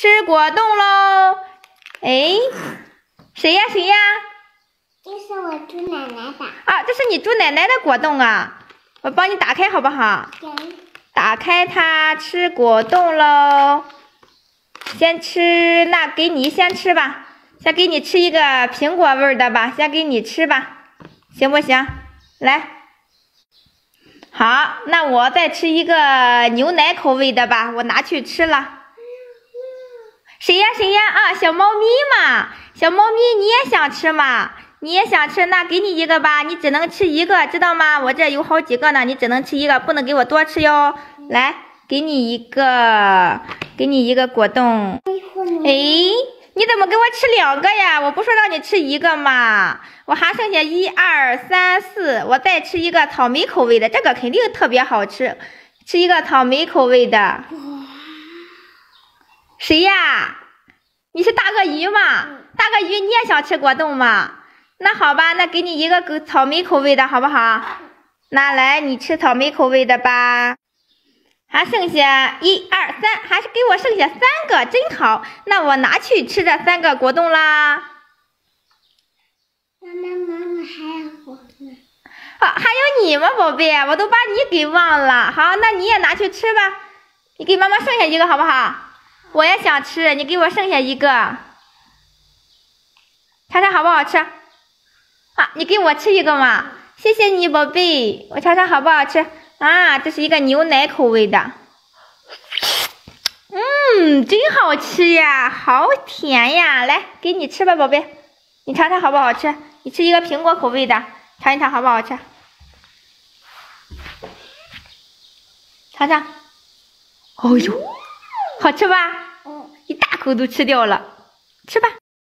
吃果冻喽！哎，谁呀谁呀？ 这是我猪奶奶的。 啊，这是你猪奶奶的果冻啊！我帮你打开好不好？打开它，吃果冻喽！先吃，那给你先吃吧，先给你吃一个苹果味的吧，先给你吃吧，行不行？来，好，那我再吃一个牛奶口味的吧，我拿去吃了。谁呀谁呀？啊，小猫咪嘛，小猫咪你也想吃嘛？你也想吃，那给你一个吧，你只能吃一个，知道吗？我这有好几个呢，你只能吃一个，不能给我多吃哟。来，给你一个果冻。哎，你怎么给我吃2个呀？我不说让你吃一个嘛，我还剩下1、2、3、4，我再吃一个草莓口味的，这个肯定特别好吃，吃一个草莓口味的。谁呀？你是大鳄鱼吗？大鳄鱼，你也想吃果冻吗？那好吧，那给你一个草莓口味的好不好？那来，你吃草莓口味的吧。还剩下1、2、3，还是给我剩下3个，真好。那我拿去吃这3个果冻啦。 妈妈还有我呢。 啊，还有你吗，宝贝？我都把你给忘了。好，那你也拿去吃吧。你给妈妈剩下一个好不好？我也想吃，你给我剩下一个。尝尝好不好吃？啊，你给我吃一个嘛，谢谢你，宝贝。我尝尝好不好吃啊？这是一个牛奶口味的，真好吃呀，好甜呀！来，给你吃吧，宝贝，你尝尝好不好吃？你吃一个苹果口味的，尝一尝好不好吃？尝尝，哦呦，好吃吧？一大口都吃掉了，吃吧。